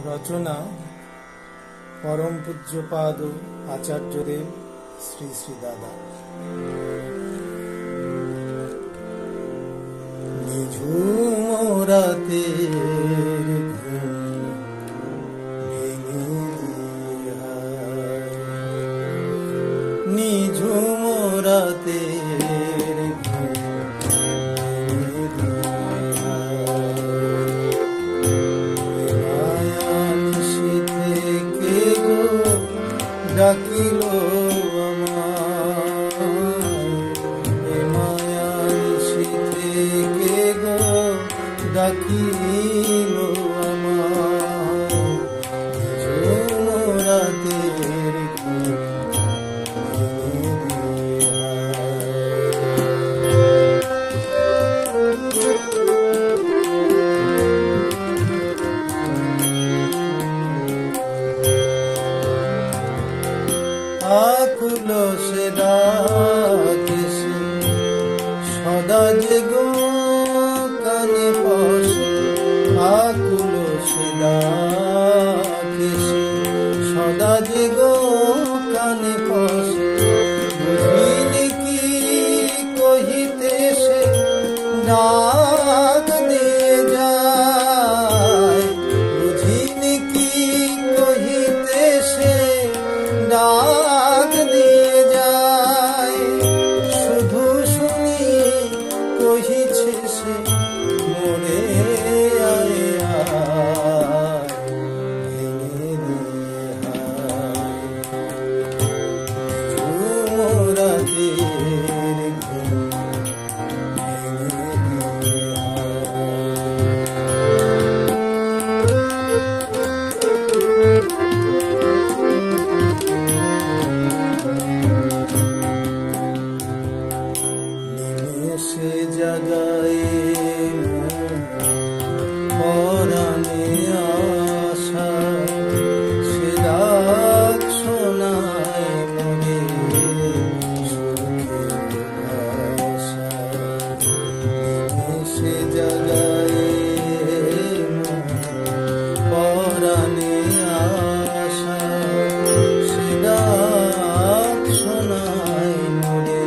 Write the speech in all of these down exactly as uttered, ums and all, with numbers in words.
রচনা পরম পূজ্যপাদ আচার্যদেব শ্রী শ্রী দাদা। নিঝুম রাতের নিঝুম রাতের ডাকিল আমায় মায়ানিশি থেকে গো ডাকিল আমায় নিঝুম রাতের আকুল সে ডাকিছে সদা যে গো কানে পশে, আকুল সে ডাকিছে সদা যে গো কানে পশে। বুঝিনি কি কহিতেছে ডাক দিয়ে যায়, বুঝিনি কি কহিতেছে ডাক দিয়ে যায়। শুধু শুনি কহিছে সে মরে আয় আয় ভেঙে দিয়ে হায় নিঝুম রাতের ঘুম ভেঙে দিয়ে সে জাগায় পরাণে আশা, সে ডাক শোনায় মনে সুখের আশা। সে জাগায় পরাণে আশা, সে ডাক শোনায় মনে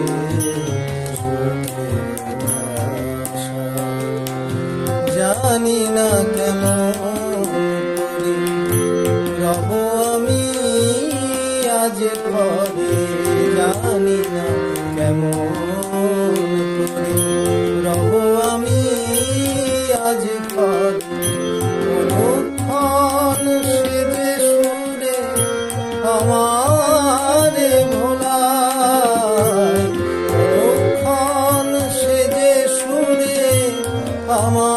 জানি না কেমন করি রব আমি আজ ঘরে, জানি না কেমন করি রব আমি আজ ঘরে। অনুক্ষণ সেজে সুরে আমারে ভোলায়, অনুক্ষণ সেজে সুরে আমার